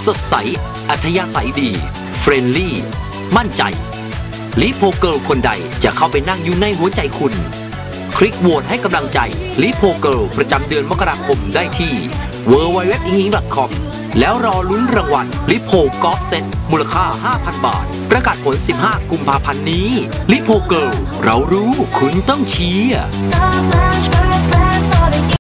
สดใสอัธยาศัยดีเฟรนลี่มั่นใจลิโพเกิลคนใดจะเข้าไปนั่งอยู่ในหัวใจคุณคลิกโหวตให้กำลังใจลิโพเกิลประจำเดือนมกราคมได้ที่ www.inging.com แล้วรอลุ้นรางวัลลิโพกอล์ฟเซ็ตมูลค่า 5,000 บาทประกาศผล 15 กุมภาพันธ์นี้ลิโพเกิลเรารู้คุณต้องเชียร์